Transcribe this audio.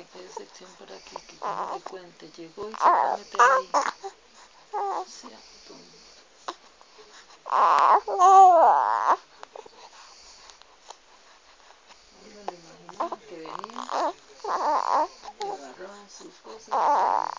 de sección por aquí, que yo no me cuente. Llegó y se va a meter ahí. ¿Cierto? Uno lo imaginaba que venía, que agarraba sus cosas.